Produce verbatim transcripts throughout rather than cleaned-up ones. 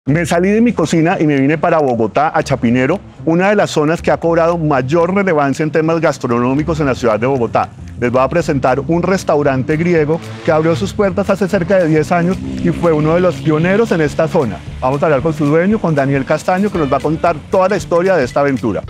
Me salí de mi cocina y me vine para Bogotá, a Chapinero, una de las zonas que ha cobrado mayor relevancia en temas gastronómicos en la ciudad de Bogotá. Les voy a presentar un restaurante griego que abrió sus puertas hace cerca de diez años y fue uno de los pioneros en esta zona. Vamos a hablar con su dueño, con Daniel Castaño, que nos va a contar toda la historia de esta aventura.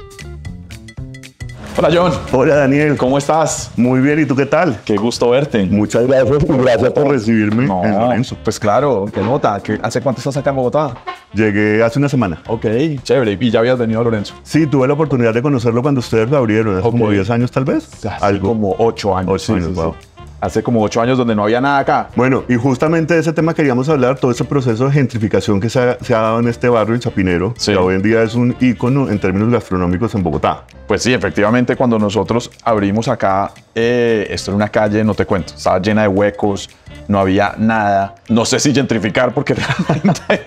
Hola John. Hola Daniel. ¿Cómo estás? Muy bien, ¿y tú qué tal? Qué gusto verte. Muchas gracias y gracias por recibirme No, en Lorenzo. pues claro, qué nota. ¿Qué- ¿Hace cuánto estás acá en Bogotá? Llegué hace una semana. Ok, chévere. ¿Y ya habías venido a Lorenzo? Sí, tuve la oportunidad de conocerlo cuando ustedes lo abrieron, hace Ok. como diez años tal vez. Hace Algo. como ocho años. Ocho años, Sí, sí, wow. sí. Hace como ocho años donde no había nada acá. Bueno, y justamente de ese tema queríamos hablar, todo ese proceso de gentrificación que se ha, se ha dado en este barrio, el Chapinero, Sí. que hoy en día es un ícono en términos gastronómicos en Bogotá. Pues sí, efectivamente, cuando nosotros abrimos acá, eh, esto era una calle, no te cuento, estaba llena de huecos, no había nada. No sé si gentrificar, porque realmente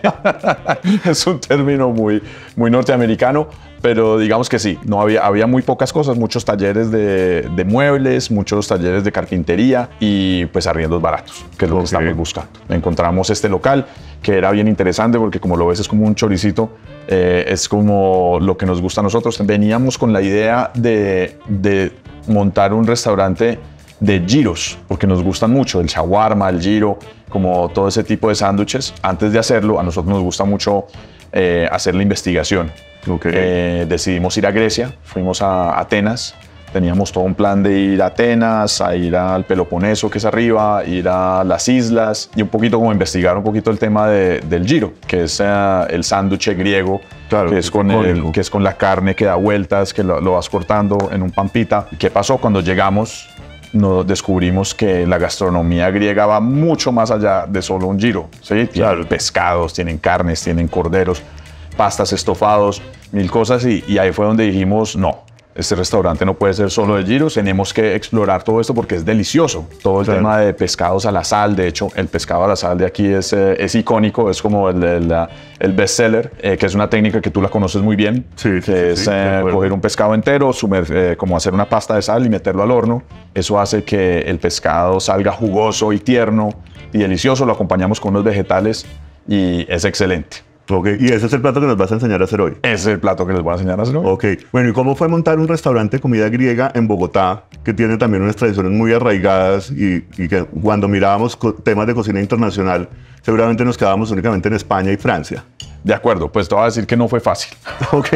es un término muy, muy norteamericano, pero digamos que sí, no había, había muy pocas cosas, muchos talleres de, de muebles, muchos talleres de carpintería y pues arriendos baratos, que es lo Ok. que estamos buscando. Encontramos este local que era bien interesante porque como lo ves es como un choricito, eh, es como lo que nos gusta a nosotros. Veníamos con la idea de, de montar un restaurante de gyros, porque nos gustan mucho el shawarma, el gyro, como todo ese tipo de sándwiches. Antes de hacerlo, a nosotros nos gusta mucho eh, hacer la investigación. Ok. Eh, decidimos ir a Grecia, fuimos a Atenas, teníamos todo un plan de ir a Atenas, a ir al Peloponeso, que es arriba, ir a las islas y un poquito como investigar un poquito el tema de- del gyro, que es eh, el sándwich griego, Claro, que, es con el- icónico. que es con la carne que da vueltas, que lo, lo vas cortando en un pampita. ¿Qué pasó? Cuando llegamos, nos descubrimos que la gastronomía griega va mucho más allá de solo un gyro, ¿sí? Tienen Claro. pescados, tienen carnes, tienen corderos, pastas, estofados, mil cosas y, y ahí fue donde dijimos, no, este restaurante no puede ser solo de gyros, tenemos que explorar todo esto porque es delicioso. Todo el Claro. tema de pescados a la sal, de hecho, el pescado a la sal de aquí es, eh, es icónico, es como el, el, la- el best seller, eh, que es una técnica que tú la conoces muy bien, Sí, sí, que sí, es sí, de eh, acuerdo. coger un pescado entero, sumer- eh, como hacer una pasta de sal y meterlo al horno. Eso hace que el pescado salga jugoso y tierno y delicioso, lo acompañamos con unos vegetales y es excelente. Ok, y ese es el plato que nos vas a enseñar a hacer hoy. Ese es el plato que les voy a enseñar a hacer hoy. Ok, bueno, ¿y cómo fue montar un restaurante de comida griega en Bogotá, que tiene también unas tradiciones muy arraigadas y, y que cuando mirábamos co- temas de cocina internacional, seguramente nos quedábamos únicamente en España y Francia? De acuerdo, pues te voy a decir que no fue fácil. Ok.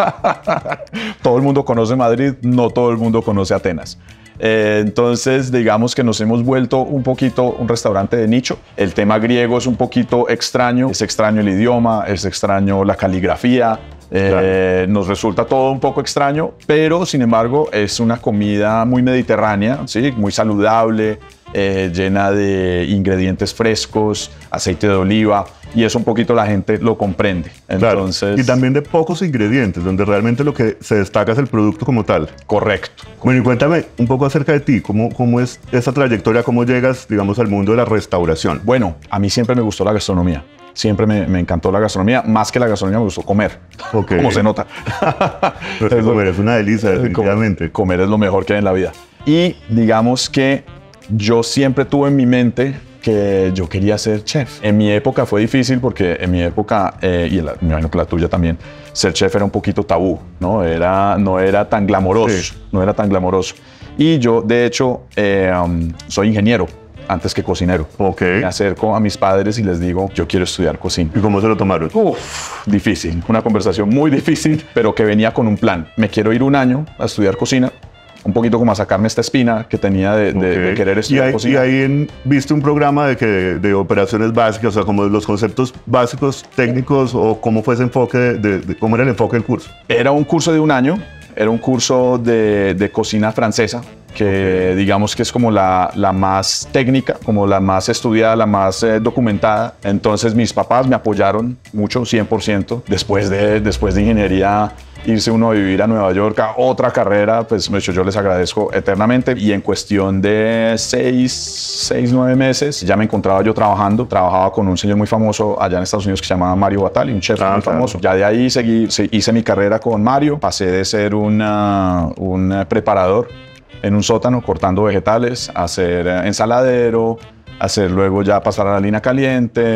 Todo el mundo conoce Madrid, no todo el mundo conoce Atenas. Eh, entonces, digamos que nos hemos vuelto un poquito un restaurante de nicho. El tema griego es un poquito extraño, es extraño el idioma, es extraño la caligrafía. Eh, Nos resulta todo un poco extraño, pero sin embargo es una comida muy mediterránea, ¿sí? Muy saludable, eh, llena de ingredientes frescos, aceite de oliva, y eso un poquito la gente lo comprende. Claro. Entonces, Y también de pocos ingredientes, donde realmente lo que se destaca es el producto como tal. correcto. Bueno, y cuéntame un poco acerca de ti, ¿cómo, cómo es esa trayectoria, cómo llegas, digamos, al mundo de la restauración? Bueno, a mí siempre me gustó la gastronomía. Siempre me, me encantó la gastronomía. Más que la gastronomía, me gustó comer. Ok. Como se nota. Pero es que Es lo- comer es una delicia, definitivamente. Comer es lo mejor que hay en la vida. Y digamos que yo siempre tuve en mi mente que yo quería ser chef. En mi época fue difícil porque en mi época, eh, y en la- me imagino que la tuya también, ser chef era un poquito tabú, ¿no? Era, no era tan glamoroso, Sí. no era tan glamoroso. Y yo, de hecho, eh, um, soy ingeniero antes que cocinero. Ok. Me acerco a mis padres y les digo, yo quiero estudiar cocina. ¿Y cómo se lo tomaron? Uf, difícil, una conversación muy difícil, pero que venía con un plan. Me quiero ir un año a estudiar cocina, un poquito como a sacarme esta espina que tenía de, de- de Ok. querer y estudiar ahí, cocina. y ahí en- viste un programa de, que, de operaciones básicas, o sea, como los conceptos básicos, técnicos, o cómo fue ese enfoque, de, de- de- cómo era el enfoque del curso. Era un curso de un año, era un curso de, de cocina francesa, que digamos que es como la, la más técnica, como la más estudiada, la más eh, documentada. Entonces mis papás me apoyaron mucho, cien por ciento. Después de, después de ingeniería, irse uno a vivir a Nueva York, a otra carrera, pues de hecho, yo les agradezco eternamente. Y en cuestión de seis, seis, nueve meses, ya me encontraba yo trabajando. Trabajaba con un señor muy famoso allá en Estados Unidos que se llamaba Mario Batali, un chef Ah, muy claro. famoso. Ya de ahí seguí, se- hice mi carrera con Mario. Pasé de ser una- un eh, preparador en un sótano cortando vegetales, a ser eh, ensaladero, a ser luego ya pasar a la línea caliente,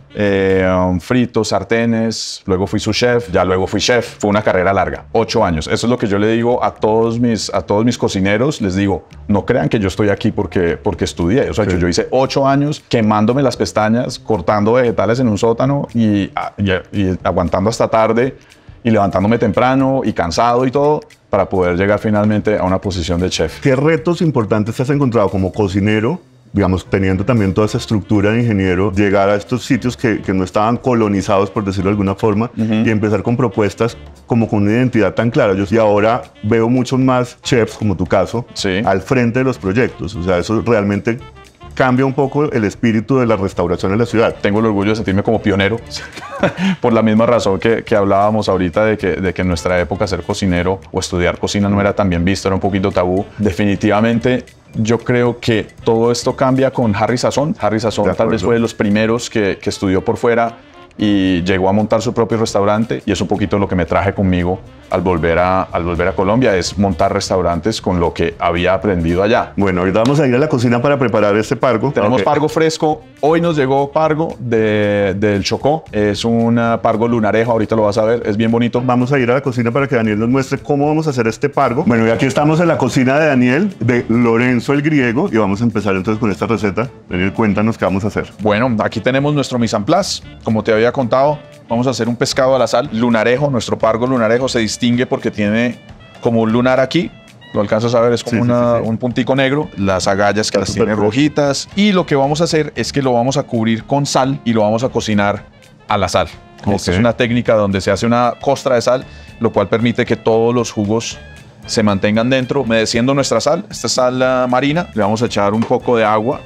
eh, um, fritos, sartenes, luego fui su chef, ya luego fui chef. Fue una carrera larga, ocho años. Eso es lo que yo le digo a todos mis, a todos mis cocineros, les digo, no crean que yo estoy aquí porque, porque estudié. O sea, sí. yo, yo hice ocho años quemándome las pestañas, cortando vegetales en un sótano y, y, y aguantando hasta tarde y levantándome temprano y cansado y todo para poder llegar finalmente a una posición de chef. ¿Qué retos importantes has encontrado como cocinero, digamos, teniendo también toda esa estructura de ingeniero, llegar a estos sitios que, que no estaban colonizados, por decirlo de alguna forma, uh-huh. y empezar con propuestas como con una identidad tan clara? Yo sí ahora veo muchos más chefs, como tu caso, sí. al frente de los proyectos. O sea, eso realmente cambia un poco el espíritu de la restauración en la ciudad. Tengo el orgullo de sentirme como pionero, por la misma razón que, que hablábamos ahorita de que, de que en nuestra época ser cocinero o estudiar cocina no era tan bien visto, era un poquito tabú. Definitivamente yo creo que todo esto cambia con Harry Sazón. Harry Sazón tal vez fue de los primeros que, que estudió por fuera y llegó a montar su propio restaurante, y es un poquito lo que me traje conmigo al volver a, al volver a Colombia, es montar restaurantes con lo que había aprendido allá. Bueno, ahorita vamos a ir a la cocina para preparar este pargo. Tenemos okay. pargo fresco. Hoy nos llegó pargo de, del Chocó. Es un pargo lunarejo, ahorita lo vas a ver, es bien bonito. Vamos a ir a la cocina para que Daniel nos muestre cómo vamos a hacer este pargo. Bueno, y aquí estamos en la cocina de Daniel, de Lorenzo el Griego, y vamos a empezar entonces con esta receta. Daniel, cuéntanos qué vamos a hacer. Bueno, aquí tenemos nuestro mise en place. Como te había contado, vamos a hacer un pescado a la sal, lunarejo. Nuestro pargo lunarejo se distingue porque tiene como un lunar aquí. Lo alcanzas a ver, es como sí, una, sí, sí. un puntico negro. Las agallas que las tiene rojitas. Y lo que vamos a hacer es que lo vamos a cubrir con sal y lo vamos a cocinar a la sal. Okay. Esta es una técnica donde se hace una costra de sal, lo cual permite que todos los jugos se mantengan dentro. Humedeciendo nuestra sal, esta es sal uh, marina, le vamos a echar un poco de agua.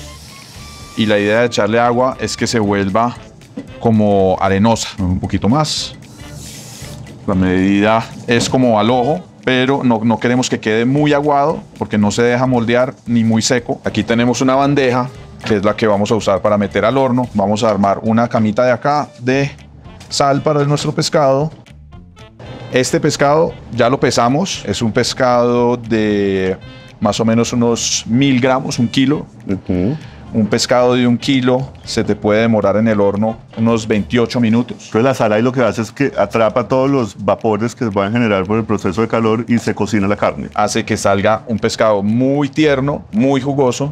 Y la idea de echarle agua es que se vuelva como arenosa, un poquito más. La medida es como al ojo, pero no, no queremos que quede muy aguado porque no se deja moldear ni muy seco. Aquí tenemos una bandeja que es la que vamos a usar para meter al horno. Vamos a armar una camita de acá de sal para nuestro pescado. Este pescado ya lo pesamos, es un pescado de más o menos unos mil gramos, un kilo. Uh-huh. Un pescado de un kilo se te puede demorar en el horno unos veintiocho minutos. Entonces la sal ahí lo que hace es que atrapa todos los vapores que se van a generar por el proceso de calor y se cocina la carne. Hace que salga un pescado muy tierno, muy jugoso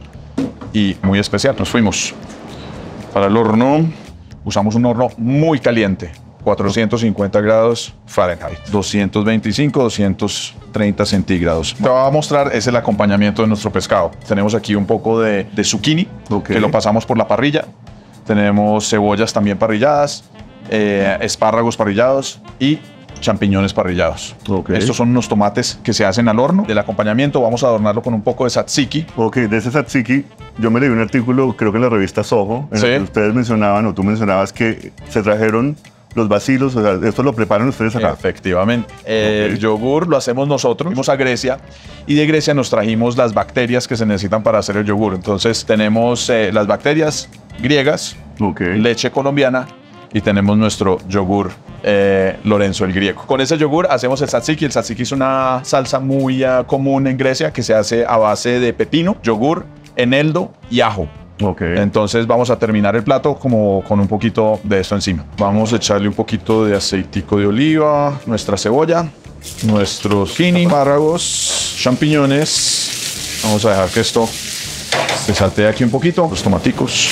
y muy especial. Nos fuimos para el horno. Usamos un horno muy caliente, cuatrocientos cincuenta grados Fahrenheit, doscientos veinticinco, doscientos treinta centígrados. Te voy a mostrar, es el acompañamiento de nuestro pescado. Tenemos aquí un poco de, de zucchini, okay. que lo pasamos por la parrilla. Tenemos cebollas también parrilladas, eh, espárragos parrillados y champiñones parrillados. Okay. Estos son unos tomates que se hacen al horno. Del acompañamiento vamos a adornarlo con un poco de tzatziki. Ok, de ese tzatziki yo me leí un artículo, creo que en la revista Soho, en ¿sí? el que ustedes mencionaban, o tú mencionabas, que se trajeron los bacilos, o sea, esto lo preparan ustedes acá. Efectivamente. Okay. El yogur lo hacemos nosotros. Fuimos a Grecia y de Grecia nos trajimos las bacterias que se necesitan para hacer el yogur. Entonces tenemos eh, las bacterias griegas, okay. leche colombiana y tenemos nuestro yogur eh, Lorenzo el Griego. Con ese yogur hacemos el tzatziki. El tzatziki es una salsa muy uh, común en Grecia que se hace a base de pepino, yogur, eneldo y ajo. Okay. Entonces vamos a terminar el plato como con un poquito de esto encima. Vamos a echarle un poquito de aceitico de oliva, nuestra cebolla, nuestros zucchini, espárragos, champiñones. Vamos a dejar que esto se saltee aquí un poquito. Los tomaticos.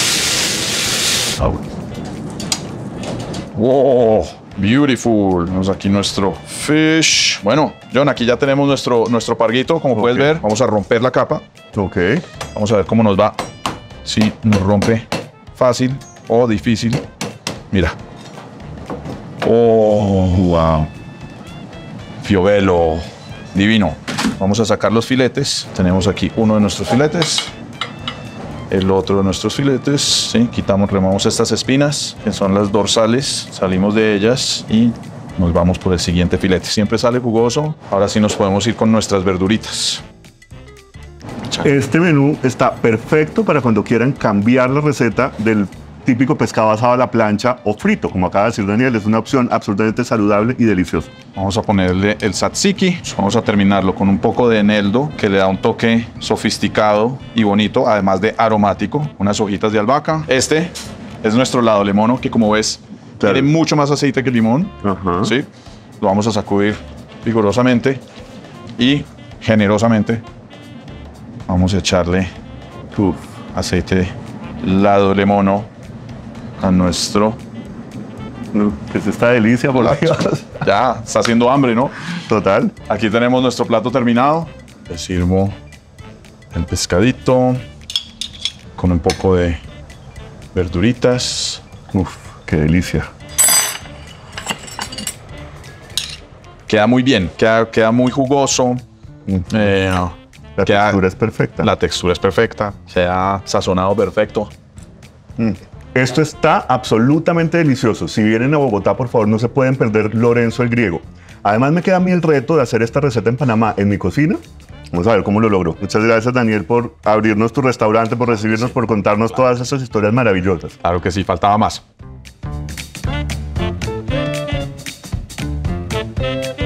Wow, beautiful. Tenemos aquí nuestro fish. Bueno, John, aquí ya tenemos nuestro, nuestro parguito, como okay. puedes ver. Vamos a romper la capa. Ok. Vamos a ver cómo nos va. Si nos rompe fácil o difícil. Mira. Oh, wow. Fiobelo. Divino. Vamos a sacar los filetes. Tenemos aquí uno de nuestros filetes. El otro de nuestros filetes. ¿Sí? Quitamos, removemos estas espinas, que son las dorsales. Salimos de ellas y nos vamos por el siguiente filete. Siempre sale jugoso. Ahora sí nos podemos ir con nuestras verduritas. Este menú está perfecto para cuando quieran cambiar la receta del típico pescado asado a la plancha o frito. Como acaba de decir Daniel, es una opción absolutamente saludable y deliciosa. Vamos a ponerle el tzatziki. Vamos a terminarlo con un poco de eneldo, que le da un toque sofisticado y bonito, además de aromático. Unas hojitas de albahaca. Este es nuestro lado limón, que como ves, Claro. tiene mucho más aceite que el limón. Ajá. ¿Sí? Lo vamos a sacudir vigorosamente y generosamente. Vamos a echarle Uf. aceite lado limón a nuestro... No, ¿qué es esta delicia, por Dios? Ya, está haciendo hambre, ¿no? Total. Aquí tenemos nuestro plato terminado. Le sirvo el pescadito con un poco de verduritas. Uf, qué delicia. Queda muy bien, queda, queda muy jugoso. Eh, La queda- textura es perfecta. La textura es perfecta, queda sazonado perfecto. Esto está absolutamente delicioso. Si vienen a Bogotá, por favor, no se pueden perder Lorenzo el Griego. Además, me queda a mí el reto de hacer esta receta en Panamá, en mi cocina. Vamos a ver cómo lo logro. Muchas gracias, Daniel, por abrirnos tu restaurante, por recibirnos, por contarnos todas esas historias maravillosas. Claro que sí, faltaba más.